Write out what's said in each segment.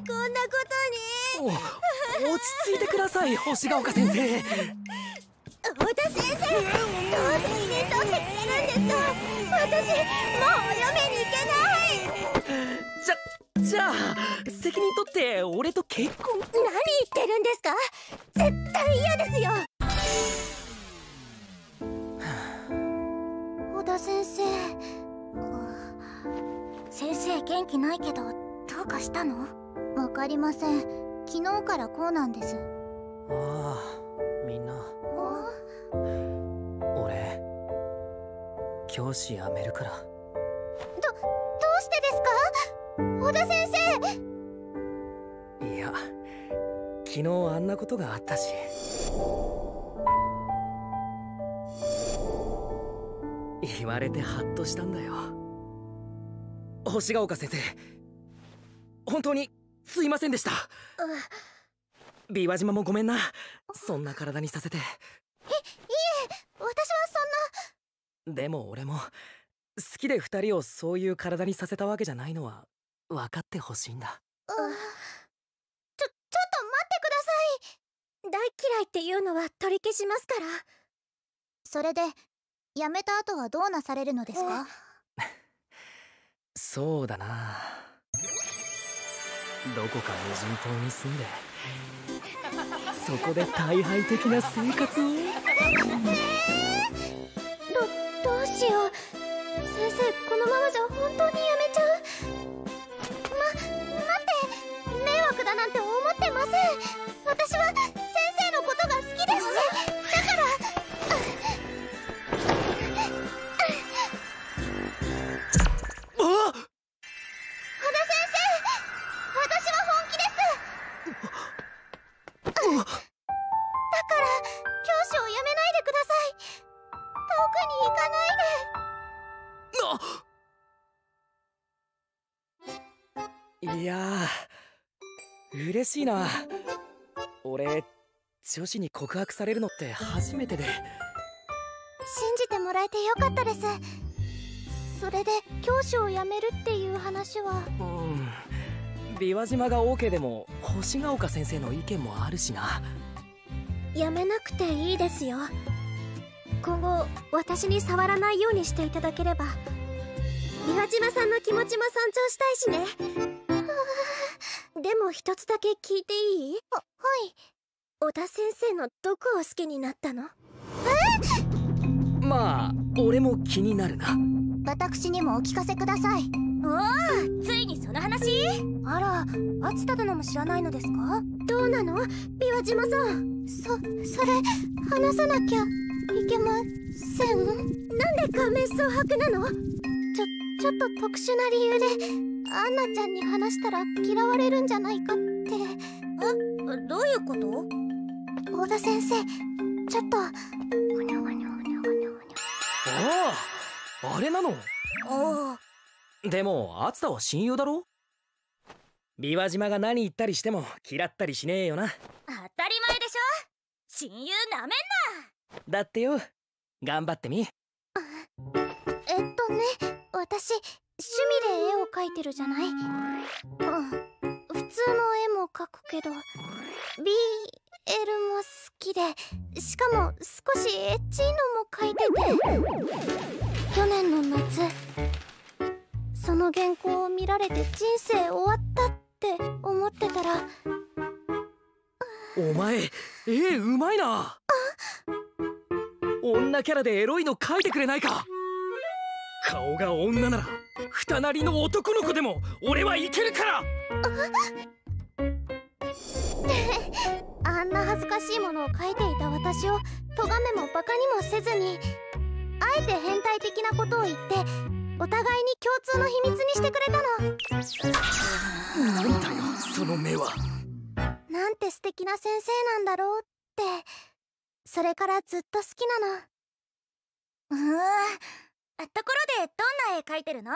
こんなことに。 落ち着いてください、星ヶ丘先生。 太田先生、どう責任取ってくれるんですか。私もうお嫁に行けない。 じゃあ責任取って俺と結婚。 何言ってるんですか。絶対嫌ですよ。 小田先生、先生元気ないけどどうかしたの？わかりません。昨日からこうなんです。 ああ、みんな。俺教師辞めるから。 どうしてですか小田先生。 いや、昨日あんなことがあったし。言われてハッとしたんだよ。星ヶ丘先生、本当にすいませんでした。琵琶島もごめんな、そんな体にさせて。いえ、 私はそんな。 でも俺も好きで二人をそういう体にさせたわけじゃないのは分かってほしいんだ。 ちょっと待ってください。 大嫌いっていうのは取り消しますから。 それで辞めた後はどうなされるのですか？ そうだな、どこか無人島に住んでそこで大敗的な生活を。 どうしよう。先生、このままじゃ本当に辞めちゃう。待って、迷惑だなんて思ってません。私は先生のことが好きですし、だから。 あっ、 小田先生、私は本気です。だから教師を辞めないでください。遠くに行かないで。 いやー、嬉しいな。俺女子に告白されるのって初めてで。 信じてもらえてよかったです。それで教師を辞めるっていう話は。 琵琶島が OK でも星ヶ丘先生の意見もあるしな。 やめなくていいですよ。今後私に触らないようにしていただければ。琵琶島さんの気持ちも尊重したいしね。でも一つだけ聞いていい？ はい。 小田先生のどこを好きになったの？ まあ俺も気になるな。 私にもお聞かせください。 おお、ついにその話？ あら、熱田殿も知らないのですか？ どうなの、琵琶島さん。 それ話さなきゃいけません。 なんで仮面蒼白なの？ ちょっと特殊な理由でアンナちゃんに話したら嫌われるんじゃないかって。 どういうこと？ 大田先生、ちょっと。 ああ、あれなの。 おお。 でも熱田は親友だろ。琵琶島が何言ったりしても嫌ったりしねえよな。 当たり前でしょ。親友なめんな。 だってよ、頑張ってみ。 私趣味で絵を描いてるじゃない。普通の絵も描くけど BL も好きで、しかも少しエッチいのも描いてて、去年の夏その原稿を見られて人生終わったって思ってたら。 お前絵うまいな。女キャラでエロいの描いてくれないか。顔が女なら二なりの男の子でも俺はいけるから。 あんな恥ずかしいものを描いていた私を咎めもバカにもせずに、あえて変態的なことを言ってお互いに共通の秘密にしてくれたの。 なんだよその目は。 なんて素敵な先生なんだろうって、それからずっと好きなの。 ところでどんな絵描いてるの？見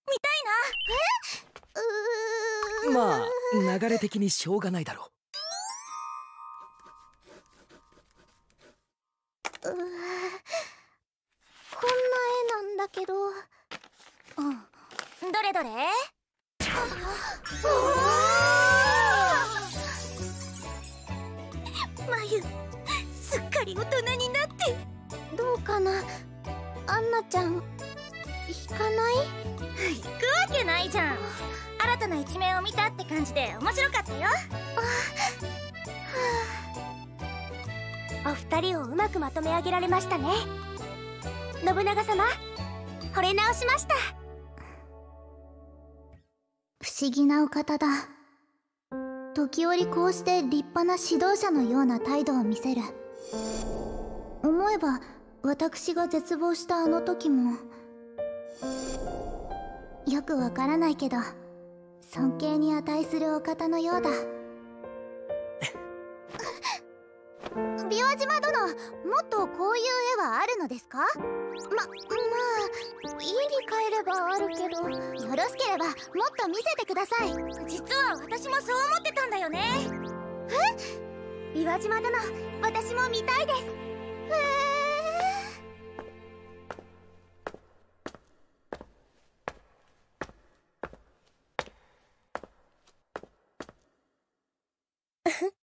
たいな。 まあ流れ的にしょうがないだろこんな絵なんだけど。 どれどれ？ うわー！ ゆ、すっかり大人になって。どうかな、アンナちゃん、引かない？行くわけないじゃん。新たな一面を見たって感じで面白かったよ。お二人をうまくまとめ上げられましたね。信長様、惚れ直しました。不思議なお方だ。時折こうして立派な指導者のような態度を見せる。思えば私が絶望したあの時も、よくわからないけど尊敬に値するお方のようだ。琵琶島殿、もっとこういう絵はあるのですか？まあ家に帰ればあるけど、よろしければもっと見せてください。実は私もそう思ってたんだよね。え？琵琶島殿、私も見たいです。